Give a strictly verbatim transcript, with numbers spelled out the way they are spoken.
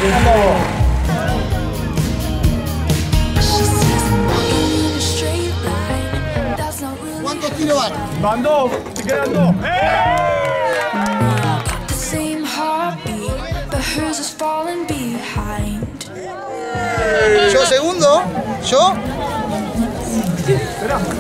¿Cuántos tiros van? Van dos, se quedan dos. Yo segundo, yo. Esperá.